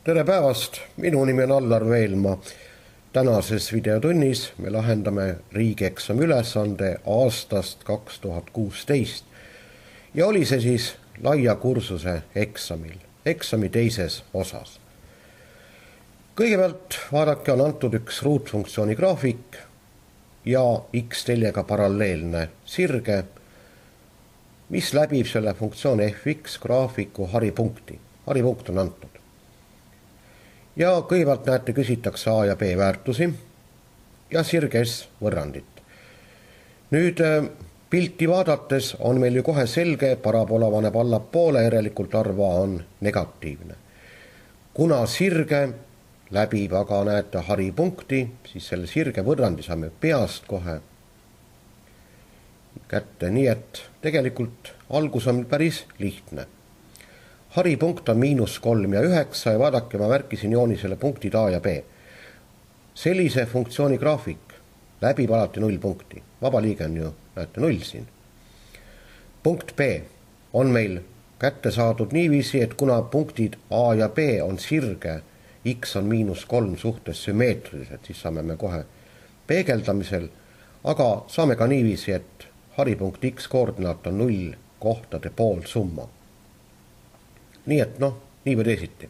Tere päevast, minu nimi on Allar Veelmaa. Tänases videotunnis me lahendame riigieksami ülesande aastast 2016 ja oli see siis laia kursuse eksamil, eksami teises osas. Kõigepealt vaadake, on antud üks ruutfunktsiooni graafik ja x-teljega paralleelne sirge, mis läbib selle funktsiooni fx graafiku haripunkti. Haripunkt on antud. Ja kõigepealt näete, küsitakse A ja B väärtusi ja sirges võrrandit. Nüüd pilti vaadates on meil ju kohe selge, parabool avaneb allapoole, järelikult arv A on negatiivne. Kuna sirge läbib aga näete haripunkti, siis selle sirge võrrandi saame peast kohe kätte, nii et tegelikult algus on päris lihtne. Haripunkt on -3 ja 9 ja vaadake, ma märkisin joonisele punktid A ja B. Sellise funktsiooni graafik läbib alati 0 punkti. Vaba liige on ju, näete, 0 siin. Punkt B on meil kätte saadud niiviisi, et kuna punktid A ja B on sirge, x on -3 suhtes sümmeetrilised, siis saame me kohe peegeldamisel, aga saame ka niiviisi, et haripunkt x koordinaat on 0 kohtade poolsumma. Nii et nii või teisiti.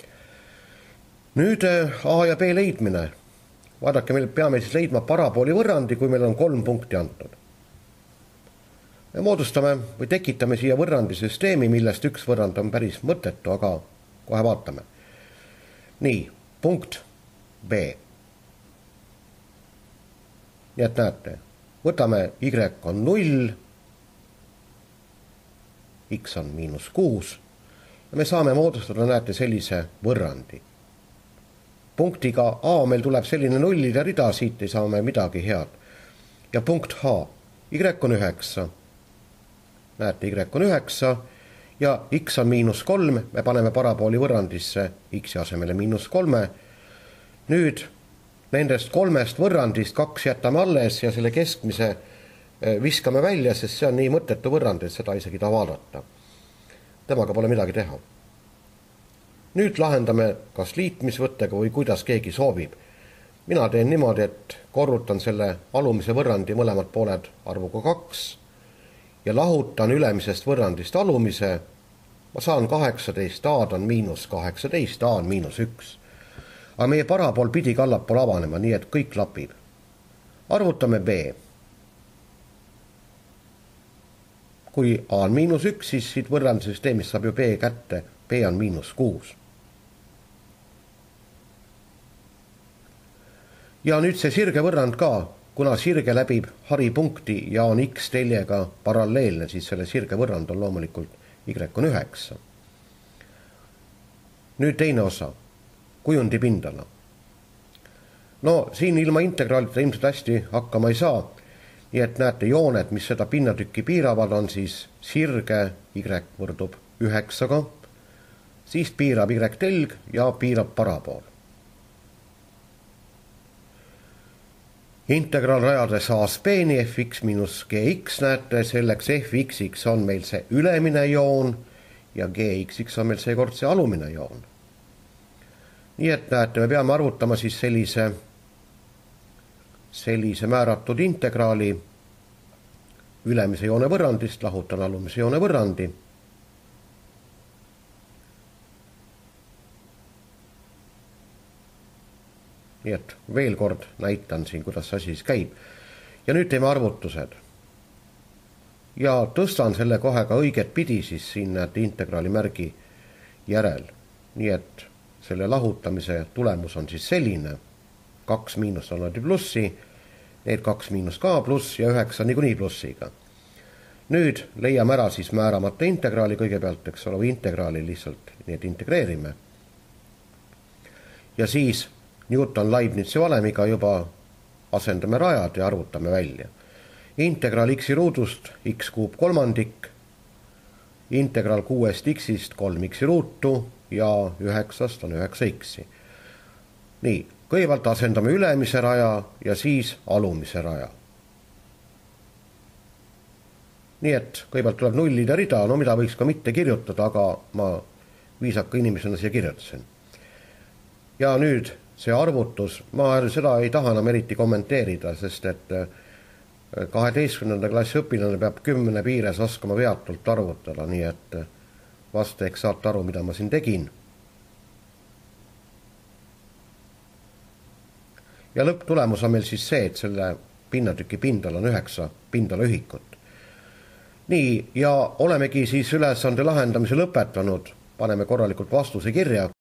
Nüüd A ja B leidmine. Vaadake, meil peame siis leidma parabooli võrrandi, kui meil on 3 punkti antud. Me moodustame või tekitame siia võrrandisüsteemi, millest üks võrrand on päris mõttetu, aga kohe vaatame. Nii, punkt B. Nii et näete, võtame y on 0, x on -6. Ja me saame moodustada, näete, sellise võrrandi. Punktiga A meil tuleb selline nullide rida, siit ei saa me midagi head. Ja punkt H, y on 9. Näete, y on 9 ja x on -3, me paneme parabooli võrrandisse x asemele -3. Nüüd nendest 3 võrrandist 2 jätame alles ja selle keskmise viskame välja, sest see on nii mõttetu võrrand, et seda isegi taha vaadata. Temaga pole midagi teha. Nüüd lahendame kas liitmisvõttega või kuidas keegi soovib. Mina teen niimoodi, et korrutan selle alumise võrrandi mõlemad pooled arvuga 2 ja lahutan ülemisest võrrandist alumise. Ma saan 18, A on -18, A on -1. Aga meie parabool pidi allapoole avanema, nii et kõik lapib. Arvutame B. Kui A on -1, siis siit võrrandisüsteemist saab ju B kätte. B on -6. Ja nüüd see sirge võrrand ka, kuna sirge läbib haripunkti ja on x-teljega paralleelne, siis selle sirge võrrand on loomulikult y on 9. Nüüd teine osa, kujundi pindala. Siin ilma integraalita ilmselt hästi hakkama ei saa. Nii et näete, jooned, mis seda pinnatükki piiravad, on siis sirge y võrdub 9, siis piirab y telg ja piirab parabool. Integraalrajades A-s B-ni fx miinus gx, näete, selleks fx on meil see ülemine joon ja gx on meil seekord see alumine joon. Nii et näete, me peame arvutama siis sellise määratud integraali ülemise joone võrrandist, lahutan alumise joone võrrandi. Nii et veel kord näitan siin, kuidas see asi siis käib. Ja nüüd teeme arvutused. Ja tõstan selle kohe ka õiget pidi, siis siin näete integraali märgi järel. Nii et selle lahutamise tulemus on siis selline. 2 miinus on plussi, need 2 miinus ka pluss ja 9 niikuinii plussiga. Nüüd leiame ära siis määramata integraali kõigepealt, eks ole, integraali lihtsalt, nii et integreerime. Ja siis Newton-Leibnizi valemiga juba asendame rajad ja arvutame välja. Integraal x ruudust x kuub kolmandik, integraal 6 x-ist 3x ruutu ja 9 on 9x. Nii, kõigepealt asendame ülemise raja ja siis alumise raja. Nii et kõigepealt tuleb nullide rida, mida võiks ka mitte kirjutada, aga ma viisaka inimesena siia kirjutasin. ja nüüd see arvutus, ma seda ei taha enam eriti kommenteerida, sest et 12. klassi õpilane peab 10 piires oskama veatult arvutada, nii et vast eks saate aru, mida ma siin tegin. Ja lõpptulemus on meil siis see, et selle pinnatüki pindal on 9 pindalaühikut. Nii, ja olemegi siis ülesande lahendamise lõpetanud, paneme korralikult vastuse kirja.